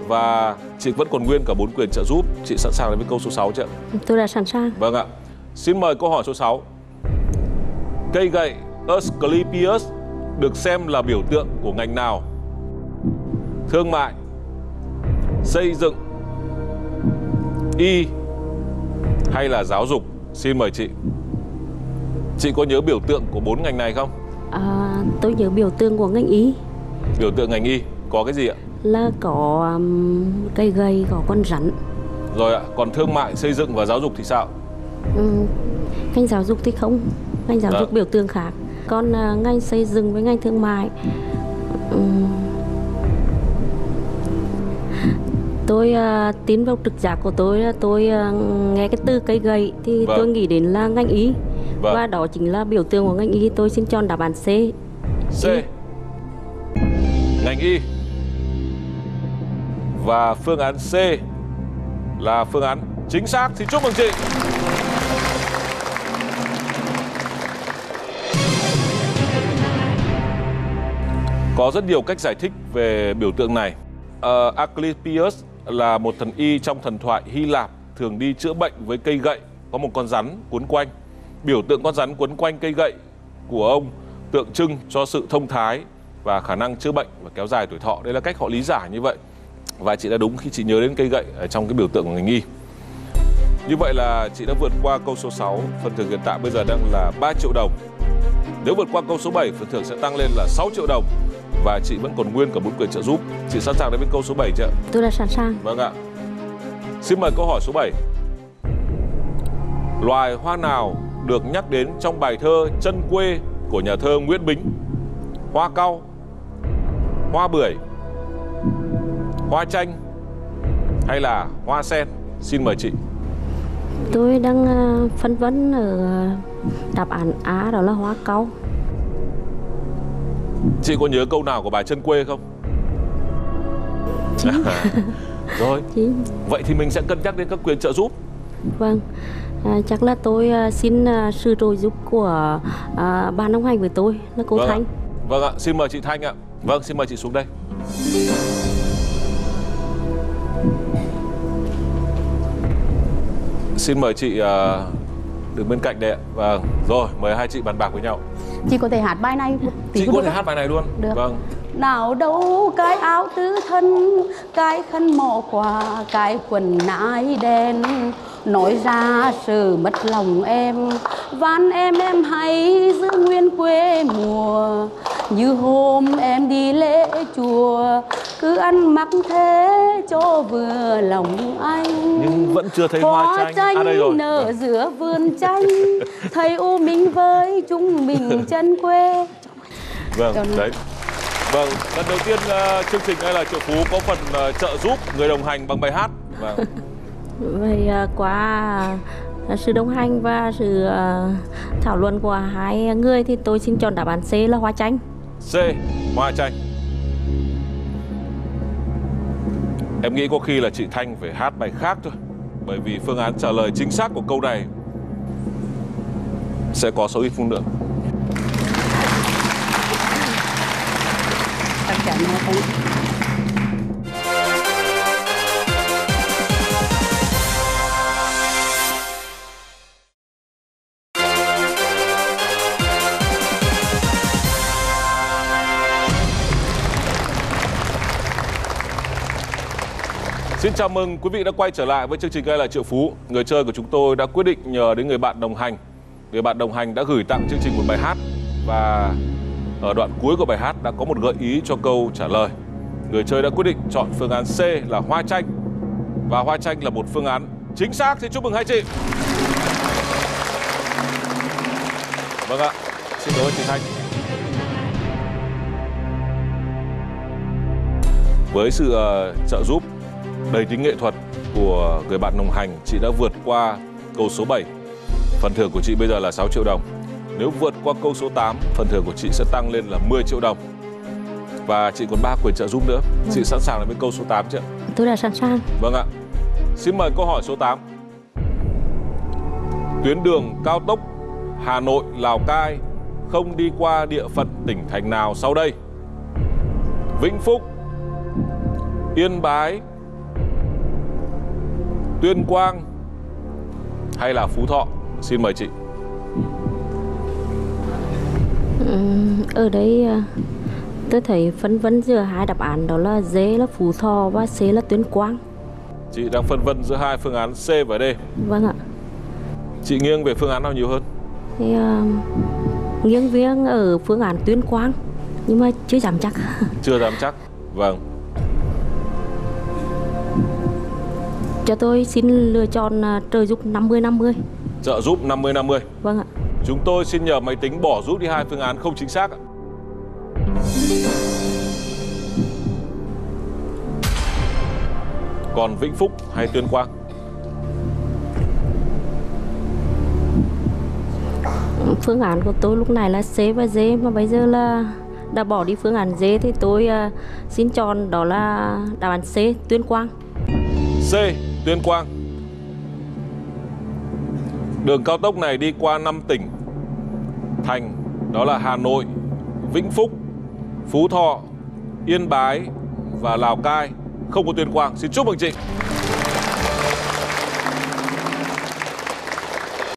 Và chị vẫn còn nguyên cả 4 quyền trợ giúp. Chị sẵn sàng đến với câu số 6 chưa? Tôi đã sẵn sàng. Vâng ạ. Xin mời câu hỏi số 6. Cây gậy Asclepius được xem là biểu tượng của ngành nào? Thương mại, xây dựng, y hay là giáo dục? Xin mời chị. Chị có nhớ biểu tượng của 4 ngành này không? Tôi nhớ biểu tượng của ngành y. Biểu tượng ngành y có cái gì ạ? Là có cây gậy, có con rắn. Rồi ạ. Còn thương mại, xây dựng và giáo dục thì sao? Ngành giáo dục thì không. Ngành giáo dục biểu tượng khác. Còn ngành xây dựng với ngành thương mại, tôi tin vào trực giác của tôi nghe cái từ cây gậy thì tôi nghĩ đến là ngành y. Và đó chính là biểu tượng của ngành y. Tôi xin chọn đáp án C. C. Ngành y. Và phương án C là phương án chính xác. Xin chúc mừng chị. Có rất nhiều cách giải thích về biểu tượng này. Asclepius là một thần y trong thần thoại Hy Lạp, thường đi chữa bệnh với cây gậy có một con rắn quấn quanh. Biểu tượng con rắn quấn quanh cây gậy của ông tượng trưng cho sự thông thái và khả năng chữa bệnh và kéo dài tuổi thọ. Đây là cách họ lý giải như vậy. Và chị đã đúng khi chị nhớ đến cây gậy ở trong cái biểu tượng của ngành y. Như vậy là chị đã vượt qua câu số 6. Phần thưởng hiện tại bây giờ đang là 3 triệu đồng. Nếu vượt qua câu số 7, phần thưởng sẽ tăng lên là 6 triệu đồng. Và chị vẫn còn nguyên cả 4 quyền trợ giúp. Chị sẵn sàng đến với câu số 7 chưa? Tôi đã sẵn sàng. Vâng ạ. Xin mời câu hỏi số 7. Loài hoa nào được nhắc đến trong bài thơ Chân quê của nhà thơ Nguyễn Bính? Hoa cau, hoa bưởi, hoa chanh hay là hoa sen? Xin mời chị. Tôi đang phân vân ở đáp án A, đó là hoa cau. Chị có nhớ câu nào của bài Chân quê không? Rồi. Vậy thì mình sẽ cân nhắc đến các quyền trợ giúp. Vâng. Chắc là tôi xin sự trợ giúp của bạn đồng hành với tôi là cô Thanh. Vâng ạ, xin mời chị Thanh ạ. Vâng, xin mời chị xuống đây. Xin mời chị đứng bên cạnh đây ạ. Vâng, rồi mời hai chị bàn bạc với nhau. Chị có thể hát bài này. Chị có thể hát bài này luôn. Được. Vâng. Nào đâu cái áo tứ thân, cái khăn mỏ quà, cái quần nai đen, nói ra sự mất lòng em. Van em hãy giữ nguyên quê mùa, như hôm em đi lễ chùa, cứ ăn mặc thế cho vừa lòng anh. Nhưng vẫn chưa thấy hoa chanh. À đây rồi. Nở giữa vườn chanh, thầy u mình với chúng mình chân quê. Vâng, đấy. Vâng, lần đầu tiên chương trình hay là Triệu Phú có phần trợ giúp người đồng hành bằng bài hát. Vâng. Vậy qua sự đồng hành và sự thảo luận của hai người thì tôi xin chọn đáp án C là hoa chanh. C, hoa chanh. Em nghĩ có khi là chị Thanh phải hát bài khác thôi. Bởi vì phương án trả lời chính xác của câu này sẽ có 6 ít phút nữa. Chắc chắn là không. Xin chào mừng quý vị đã quay trở lại với chương trình Ai là Triệu Phú. Người chơi của chúng tôi đã quyết định nhờ đến người bạn đồng hành. Người bạn đồng hành đã gửi tặng chương trình một bài hát. Và ở đoạn cuối của bài hát đã có một gợi ý cho câu trả lời. Người chơi đã quyết định chọn phương án C là hoa chanh. Và hoa chanh là một phương án chính xác. Xin chúc mừng hai chị. Vâng ạ, xin cảm ơn chị Thanh. Với sự trợ giúp đầy tính nghệ thuật của người bạn đồng hành, chị đã vượt qua câu số 7. Phần thưởng của chị bây giờ là 6 triệu đồng. Nếu vượt qua câu số 8, phần thưởng của chị sẽ tăng lên là 10 triệu đồng. Và chị còn 3 quyền trợ giúp nữa. Chị sẵn sàng với câu số 8 chưa? Tôi đã sẵn sàng. Vâng ạ. Xin mời câu hỏi số 8. Tuyến đường cao tốc Hà Nội - Lào Cai không đi qua địa phận tỉnh thành nào sau đây? Vĩnh Phúc, Yên Bái, Tuyên Quang hay là Phú Thọ? Xin mời chị. Ở đây tôi thấy phân vân giữa hai đáp án, đó là D là Phú Thọ và C là Tuyên Quang. Chị đang phân vân giữa hai phương án C và D. Vâng ạ. Chị nghiêng về phương án nào nhiều hơn? Thì nghiêng viếng ở phương án Tuyên Quang, nhưng mà chưa dám chắc. Chưa dám chắc. Vâng. Cho tôi xin lựa chọn trợ giúp 50-50. Trợ giúp 50-50. Vâng ạ. Chúng tôi xin nhờ máy tính bỏ rút đi hai phương án không chính xác ạ. Còn Vĩnh Phúc hay Tuyên Quang? Phương án của tôi lúc này là C và D, mà bây giờ là đã bỏ đi phương án D thì tôi xin chọn đó là đáp án C, Tuyên Quang. C, Tuyên Quang. Đường cao tốc này đi qua 5 tỉnh thành, đó là Hà Nội, Vĩnh Phúc, Phú Thọ, Yên Bái và Lào Cai. Không có Tuyên Quang. Xin chúc mừng chị.